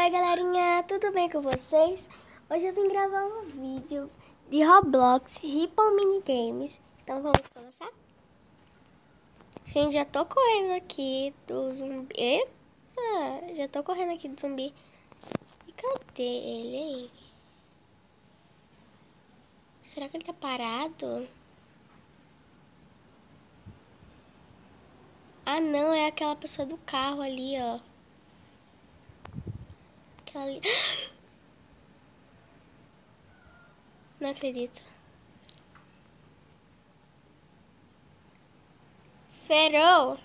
Oi galerinha, tudo bem com vocês? Hoje eu vim gravar um vídeo de Roblox Ripple Minigames. Então vamos começar? Gente, já tô correndo aqui do zumbi. Epa, já tô correndo aqui do zumbi. E cadê ele, hein? Será que ele tá parado? Ah não, é aquela pessoa do carro ali, ó. Aquela ali. Não acredito. Ferrou!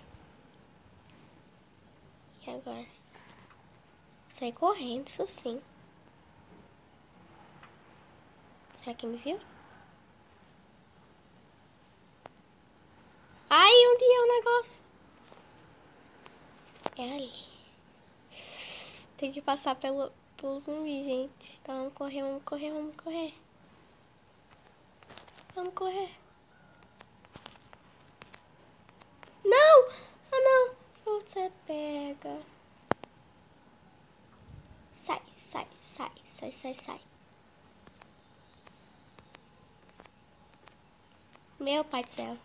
E agora? Sai correndo, isso sim. Será que me viu? Ai, onde é o negócio? É ali. Tem que passar pelo zumbi, gente. Então vamos correr, vamos correr, vamos correr. Vamos correr. Não! Ah, não! Você pega. Sai, sai, sai, sai, sai, sai. Meu pai do céu.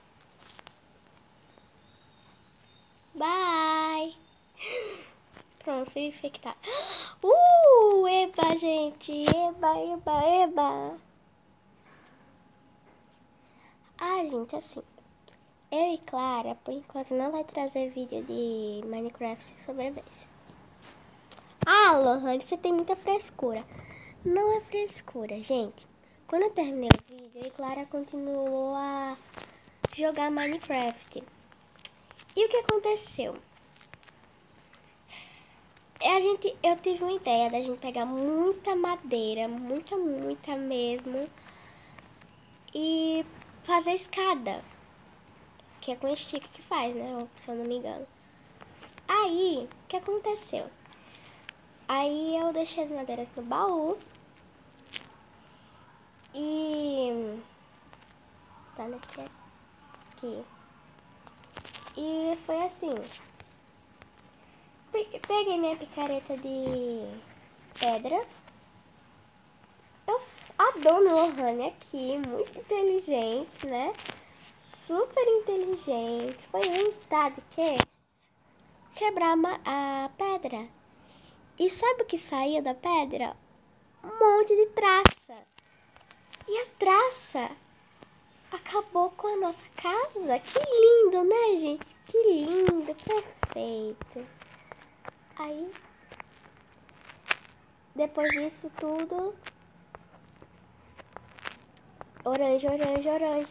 Bye! Pronto, fui infectado. Eba, gente! Eba, eba, eba! Ah, gente, assim. Eu e Clara, por enquanto, não vai trazer vídeo de Minecraft sobrevivência. Ah, Lohane, você tem muita frescura. Não é frescura, gente. Quando eu terminei o vídeo, eu e Clara continuou a jogar Minecraft. E o que aconteceu? Eu tive uma ideia da gente pegar muita madeira, muita mesmo, e fazer escada. Que é com stick que faz, né? Se eu não me engano. Aí, o que aconteceu? Aí eu deixei as madeiras no baú. E... tá nesse aqui. E foi assim. Peguei minha picareta de pedra. A dona Lohane aqui, muito inteligente, né? Super inteligente. Foi inventar de quê? Quebrar a pedra. E sabe o que saiu da pedra? Um monte de traça. E a traça acabou com a nossa casa. Que lindo, né, gente? Que lindo, perfeito. Aí, depois disso tudo... Orange, orange, orange.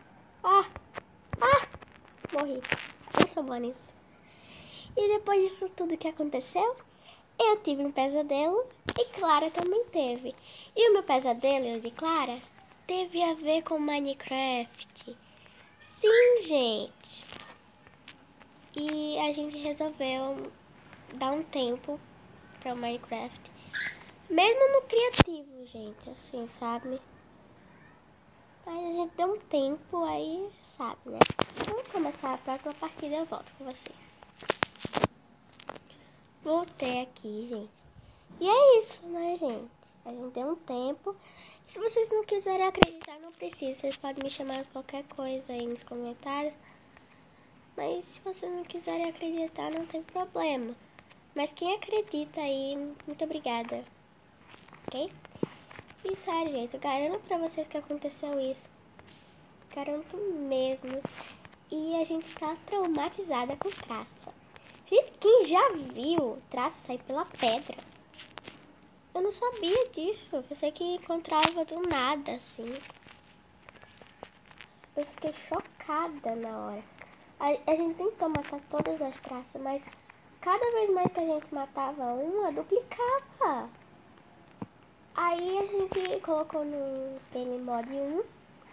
Morri. Eu sou boa nisso. E depois disso tudo que aconteceu, eu tive um pesadelo e Clara também teve. E o meu pesadelo e o de Clara teve a ver com Minecraft. Sim, gente. E a gente resolveu dar um tempo para o Minecraft. Mesmo no criativo, gente, assim, sabe? Mas a gente deu um tempo aí, sabe, né? Vamos começar a próxima partida, eu volto com vocês. Voltei aqui, gente. E é isso, né, gente? A gente deu um tempo. E se vocês não quiserem acreditar, não precisa. Vocês podem me chamar de qualquer coisa aí nos comentários. Mas se vocês não quiserem acreditar, não tem problema. Mas quem acredita aí, muito obrigada. Ok? E sério, gente, eu garanto pra vocês que aconteceu isso. Garanto mesmo. E a gente está traumatizada com traça. Gente, quem já viu traça sair pela pedra? Eu não sabia disso. Eu pensei que encontrava do nada, assim. Eu fiquei chocada na hora. A gente tentou matar todas as traças, mas cada vez mais que a gente matava uma, duplicava. Aí a gente colocou no Game Mod 1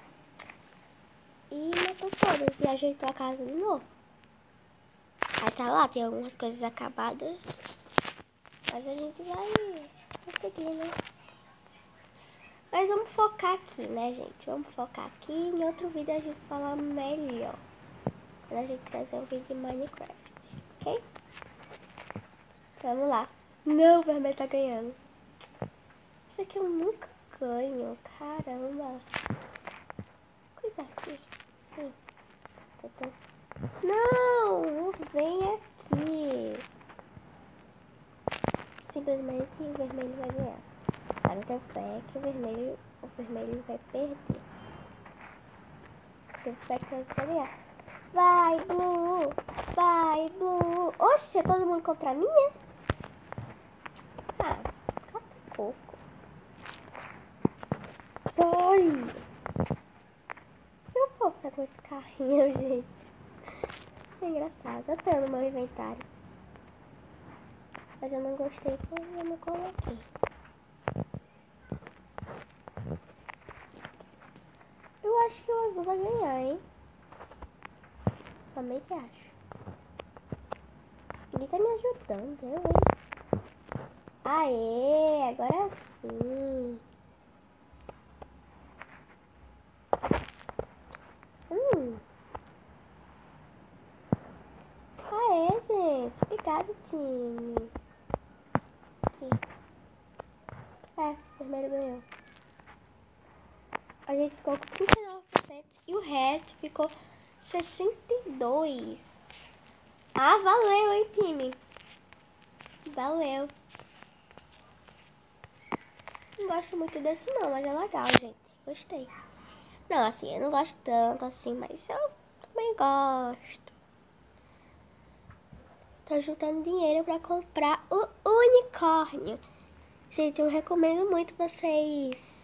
e matou todas e ajeitou a casa de novo. Aí tá lá, tem algumas coisas acabadas, mas a gente vai conseguir, né? Mas vamos focar aqui, né, gente? Vamos focar aqui. Em outro vídeo a gente fala melhor. Quando a gente trazer um vídeo de Minecraft, ok? Vamos lá. Não, o vermelho tá ganhando. Isso aqui eu nunca ganho. Caramba. Coisa aqui. Sim. Não, não vem aqui. Simplesmente o vermelho vai ganhar. Eu não tenho fé que o vermelho vai perder. Tenho fé que vai ganhar. Vai, Blue! Vai, Blue! Oxe, é todo mundo contra mim, é? Ah, cata coco. Sai! Por que o povo tá com esse carrinho, gente? É engraçado. Eu tenho no meu inventário. Mas eu não gostei que eu não coloquei. Eu acho que o azul vai ganhar, hein? Somente acho. Ninguém tá me ajudando, eu, hein? Aê, agora sim. Aê, gente. Obrigada, time. Aqui. É, o vermelho ganhou. A gente ficou com 39% e o red ficou 62%. Ah, valeu, hein, time? Valeu. Não gosto muito desse não, mas é legal, gente. Gostei. Não, assim, eu não gosto tanto assim, mas eu também gosto. Tô juntando dinheiro pra comprar o unicórnio. Gente, eu recomendo muito vocês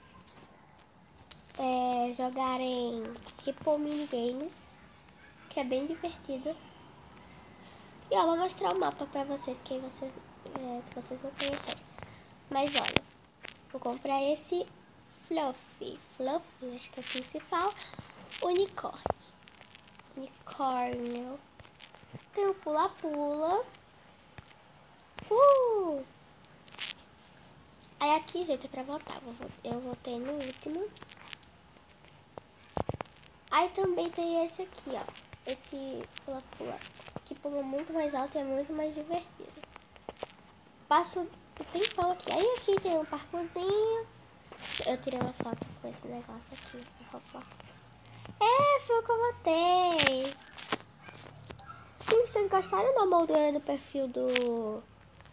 jogarem Ripple Mini Games, que é bem divertido. E eu vou mostrar o mapa pra vocês, se vocês não conhecerem. Mas olha, vou comprar esse Fluffy, acho que é o principal. Unicórnio. Tem o pula-pula. Aí aqui, gente, é pra voltar. Eu voltei no último. Aí também tem esse aqui, ó. Esse pula-pula, que pula muito mais alto e é muito mais divertido. Passo o tempão aqui. Aí aqui tem um parkourzinho. Eu tirei uma foto com esse negócio aqui. Foi o que eu botei. E vocês gostaram da moldura do perfil do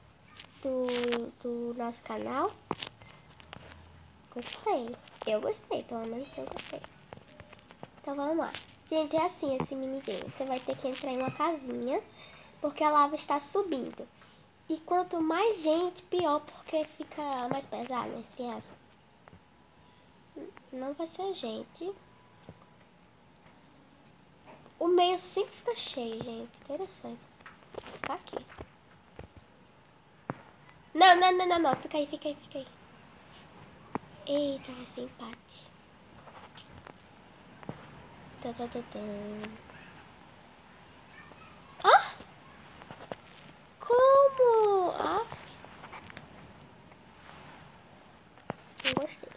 nosso canal? Gostei. Eu gostei, pelo menos eu gostei. Então vamos lá. Gente, é assim esse minigame. Você vai ter que entrar em uma casinha, porque a lava está subindo. E quanto mais gente, pior, porque fica mais pesado, entre aspas. Não vai ser gente. O meio sempre fica cheio, gente. Interessante. Fica aqui. Não. Fica aí. Eita, vai ser empate. Ah! Como? Ah! Não gostei.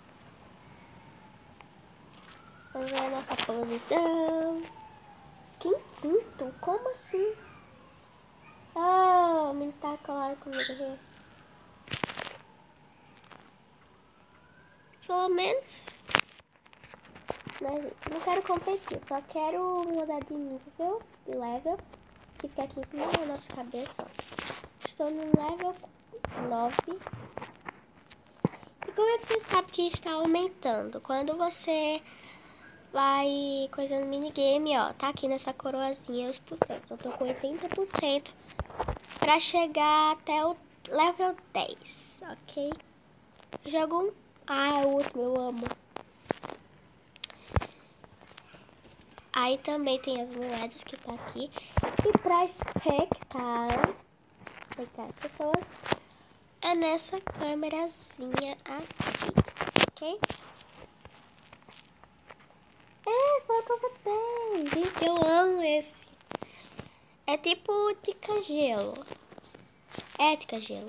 Vamos ver a nossa posição. Fiquei em quinto? Como assim? Ah, o menino tá colado comigo aqui. Pelo menos. Mas não quero competir, só quero mudar de nível, de level, que fica aqui em cima da nossa cabeça, ó. Estou no level 9. E como é que você sabe que está aumentando? Quando você vai coisando no minigame, ó, tá aqui nessa coroazinha os porcentos. Eu tô com 80% pra chegar até o level 10, ok? Jogo um... Ah, é o último, eu amo. Aí também tem as moedas que tá aqui. E pra espectar as pessoas, é nessa câmerazinha aqui, ok? Foi o que eu botei. Gente, eu amo esse. É tipo Tica-Gelo. É Tica-Gelo.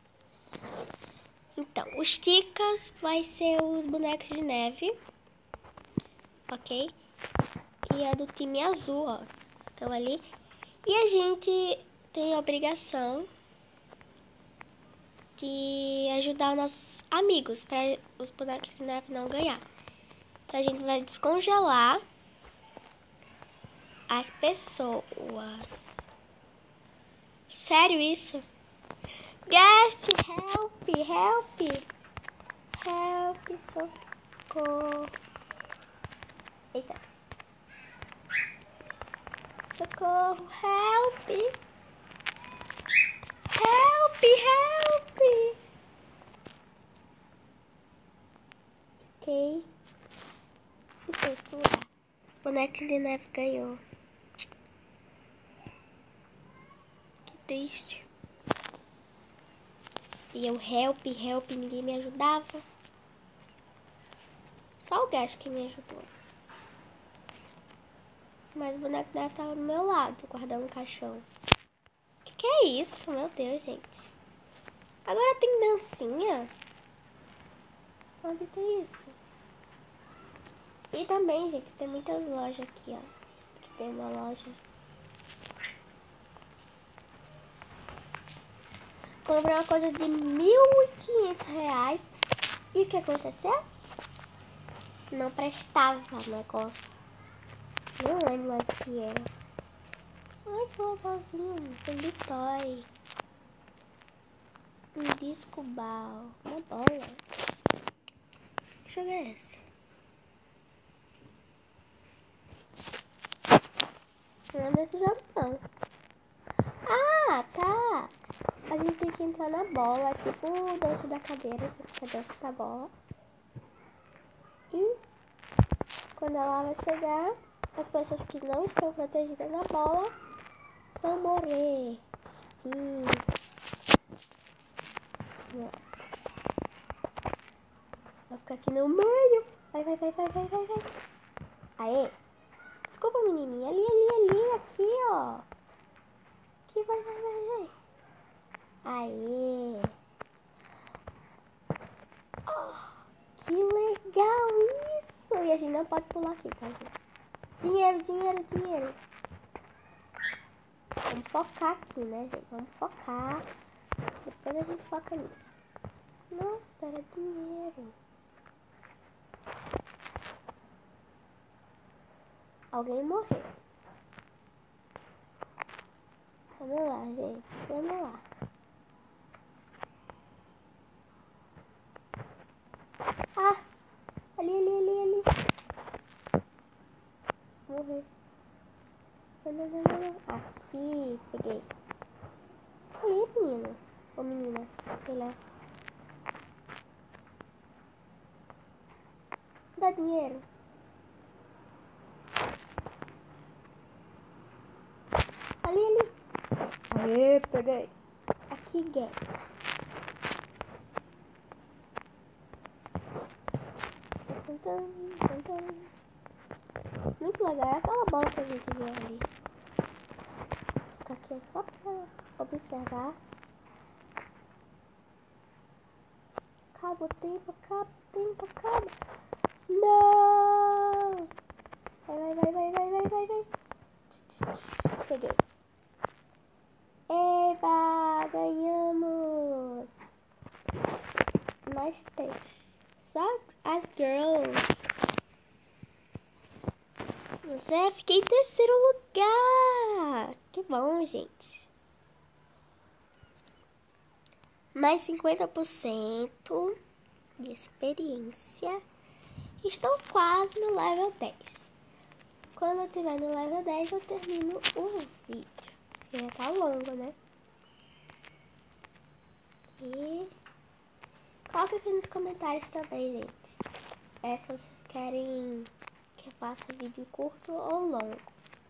Então, os Ticas vai ser os bonecos de neve, ok? Que é do time azul, ó. Estão ali. E a gente tem a obrigação de ajudar os nossos amigos, para os bonecos de neve não ganhar. Então a gente vai descongelar as pessoas. Sério isso? Guest, help, help, help, socorro. Eita. Socorro, help, help, help. Ok. E foi pular. Os bonecos de neve ganhou. Que triste. E eu help, ninguém me ajudava. Só o Gash que me ajudou. Mas o boneco deve estar do meu lado, guardando um caixão. Que é isso? Meu Deus, gente. Agora tem dancinha? Onde tem isso? E também, gente, tem muitas lojas aqui, ó. Aqui tem uma loja. Comprei uma coisa de R$ 1.500. E o que aconteceu? Não prestava o negócio. Não lembro mais o que era. Ai, que legalzinho. Sandy Toy. Um disco ball. Uma bola. Que jogo é esse? Não é desse jogo, não. Ah, tá. A gente tem que entrar na bola. Tipo dança da cadeira. Você fica dança da bola. E quando ela vai chegar, as pessoas que não estão protegidas na bola vão morrer. Sim. Vai ficar aqui no meio. Vai. Aê. Desculpa, menininha. Ali. Aqui, ó. Aqui, vai. Aê. Oh, que legal isso. E a gente não pode pular aqui, tá, gente? Dinheiro. Vamos focar aqui, né, gente? Vamos focar. Depois a gente foca nisso. Nossa, era dinheiro. Alguém morreu. Vamos lá, gente. Vamos lá. Ah! Ali. Morreu. Não. Aqui. Peguei. Ali, menino. Ou menina. Sei lá. Dá dinheiro. Ali. Aê, peguei. Aqui, guest. Muito legal. É aquela bola que a gente viu ali. Vou ficar aqui só pra observar. Acaba o tempo. Não! Vai. Peguei. Eba, ganhamos! Nós três. Só as girls. Você fiquei em terceiro lugar. Que bom, gente. Mais 50% de experiência. Estou quase no level 10. Quando eu estiver no level 10, eu termino o vídeo. Já tá longo, né? E coloca aqui nos comentários também, gente. Se vocês querem que eu faça vídeo curto ou longo.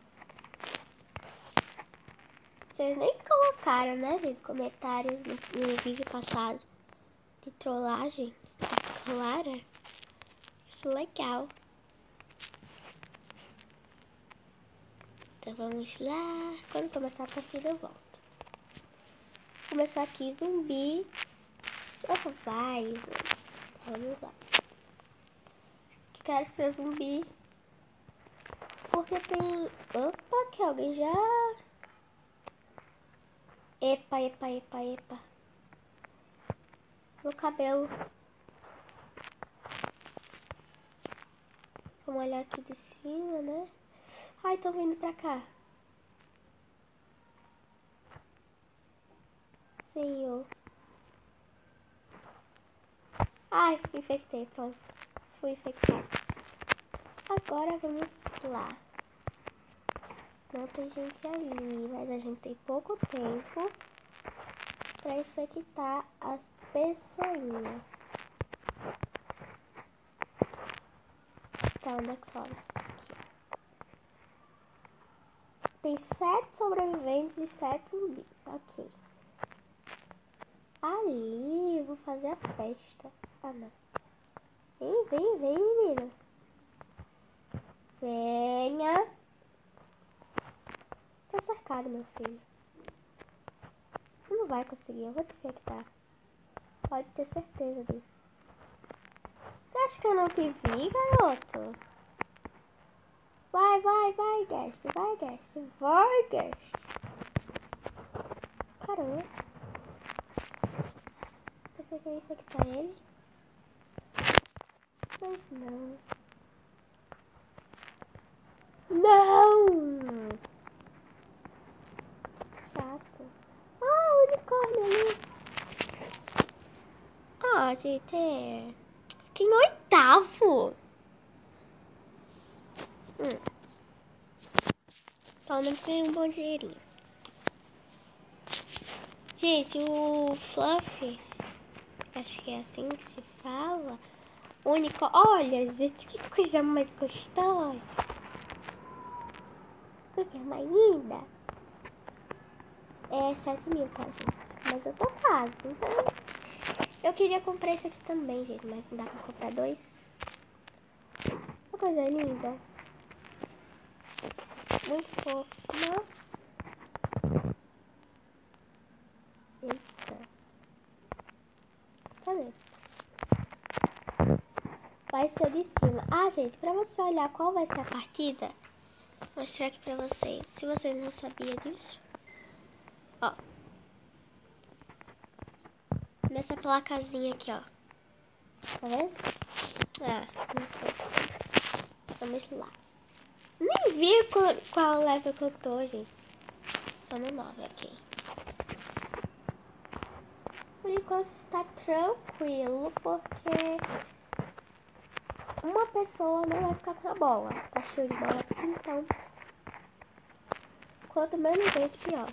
Vocês nem colocaram, né, gente, comentários no vídeo passado de trollagem da Clara. Isso é legal. Então vamos lá. Quando começar a partida eu volto. Começou aqui zumbi. Vai. Vamos lá. Quero ser zumbi. Porque tem... Opa, que alguém já... Epa. meu cabelo. Vamos olhar aqui de cima, né? Ai, estão vindo pra cá. Senhor. Ai, me infectei, pronto. Fui infectado. Agora vamos lá. Não tem gente ali, mas a gente tem pouco tempo pra infectar as pessoinhas. Tá, onde é que sobe? Aqui. Tem 7 sobreviventes e 7 zumbis. Ok. Ali, vou fazer a festa. Ah, não. Vem, menina. Venha. Tá cercado, meu filho. Você não vai conseguir, eu vou te infectar. Pode ter certeza disso. Você acha que eu não te vi, garoto? Vai, Guest. Vai, Guest. Caramba. Pensei que eu ia infectar ele. Mas não. Não! Chato. Ah, o unicórnio ali. Ah, gente. Fiquei em 8º. Pelo menos ganhei um bom dinheirinho. Gente, o Fluffy, acho que é assim que se fala. Único. Olha, gente, que coisa mais gostosa. Coisa mais linda. É 7.000, tá, gente? Mas eu tô quase, então... Eu queria comprar esse aqui também, gente, mas não dá pra comprar 2. Uma coisa linda. Muito fofo. Nossa. Eita. Cadê esse? Vai ser o de cima. Ah, gente, pra você olhar qual vai ser a partida, vou mostrar aqui pra vocês. Se vocês não sabiam disso. Ó. Nessa placazinha aqui, ó. Tá vendo? Ah, não sei. Vamos lá. Nem vi qual level que eu tô, gente. Tô no 9, ok. Por enquanto está tranquilo, porque uma pessoa não vai ficar com a bola. Tá cheio de bola aqui, então... Quanto menos gente, pior.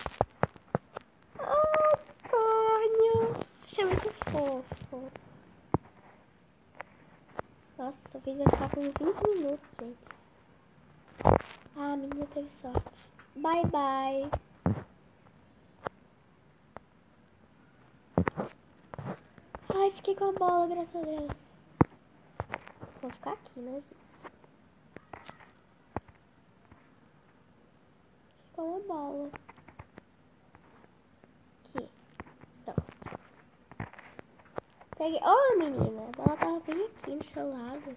Ah, corno! Achei muito fofo. Nossa, o vídeo vai ficar com 20 minutos, gente. Ah, a menina teve sorte. Bye, bye. Ai, fiquei com a bola, graças a Deus. Vou ficar aqui, né, gente? Fiquei com a bola. Aqui. Pronto. Peguei. Oh, menina. A bola tava bem aqui no seu lado.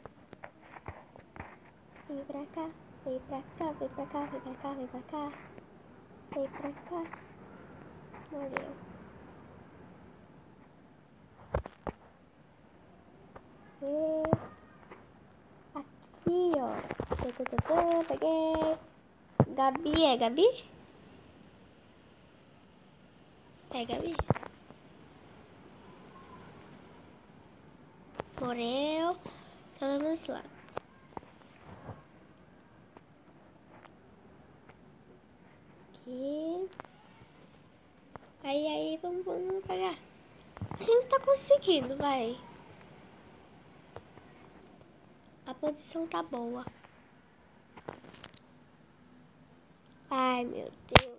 Vem pra cá. Vem pra cá, vem pra cá, vem pra cá, vem pra cá. Vem pra cá. Morreu. E... Aqui, ó. Peguei. Gabi, é Gabi? É Gabi. Morreu. Então vamos lá. Aqui. Aí, vamos pegar. A gente tá conseguindo, vai. A posição tá boa. Ai, meu Deus.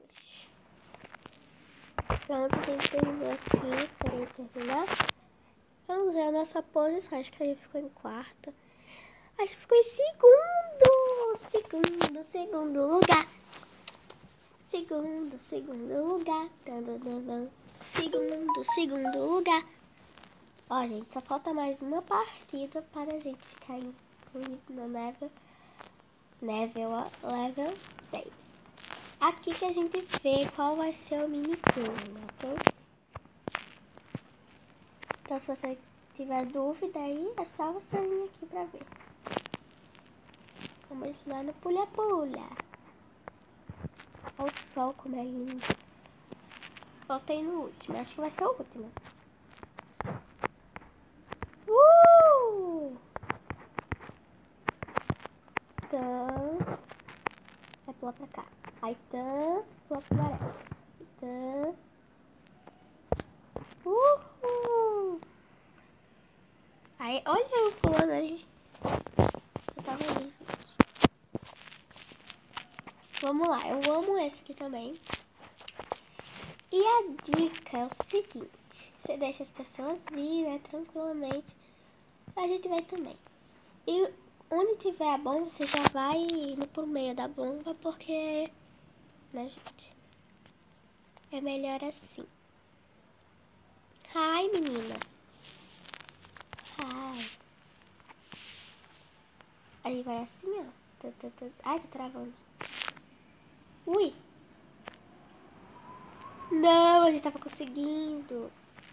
Pronto, a gente terminou aqui. Peraí, terminar. Vamos ver a nossa posição. Acho que a gente ficou em quarto. Acho que ficou em segundo lugar. Segundo lugar. Segundo lugar. Ó, gente, só falta mais uma partida para a gente ficar no level 10. Aqui que a gente vê qual vai ser o mini turno, ok? Então, se você tiver dúvida aí, é só você vir aqui pra ver. Vamos lá no pula-pula. Olha o sol como é lindo. Voltei no último, acho que vai ser o último. Então, vai pular pra cá. Aí, pula pro amarelo. Aí, olha eu pulando aí. Eu tava ali, gente. Vamos lá, eu amo esse aqui também. E a dica é o seguinte: você deixa as pessoas ir, né, tranquilamente. A gente vai também. E onde tiver a bomba, você já vai indo por meio da bomba, porque, né, gente? É melhor assim. Ai, menina. Ai. Aí vai assim, ó. Ai, tá travando. Ui. Não, a gente tava conseguindo.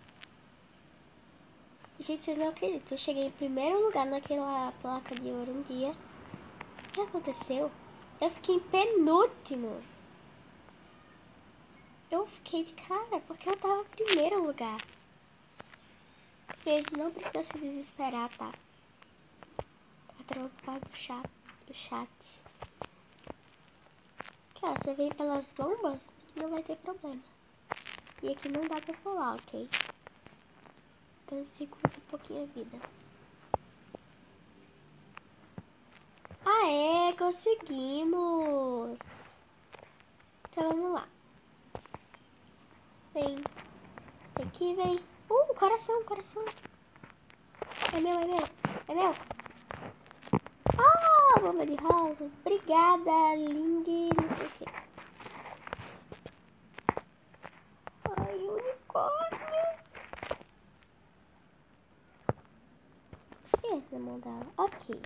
Gente, vocês não acreditam. Eu cheguei em primeiro lugar naquela placa de ouro um dia. O que aconteceu? Eu fiquei em penúltimo. Eu fiquei de cara porque eu tava em primeiro lugar. Gente, não precisa se desesperar, tá? Tá travando por causa do chat. Aqui, ó, você vem pelas bombas, não vai ter problema. E aqui não dá pra pular, ok? Então dificulta um pouquinho a vida. Aê, conseguimos! Então vamos lá. Vem. Aqui, vem. Coração, coração. É meu, é meu. É meu. Ah, bomba de rosas. Obrigada, Ling. Não sei o que. Ai, unicórnio. Esse na mão dela. Ok.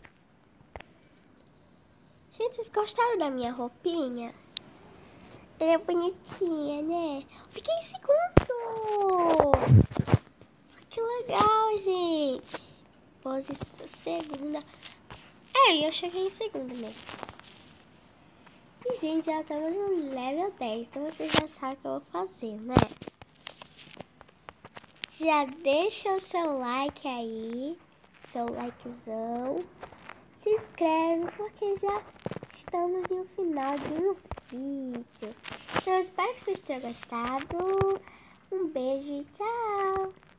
Gente, vocês gostaram da minha roupinha? Ela é bonitinha, né? Fiquei em segundo! Que legal, gente! Posição segunda. Eu cheguei em segundo mesmo. E, gente, já estamos no level 10. Então vocês já sabem o que eu vou fazer, né? Já deixa o seu like aí. Seu likezão. Se inscreve porque já estamos no final de um vídeo. Então eu espero que vocês tenham gostado. Um beijo e tchau!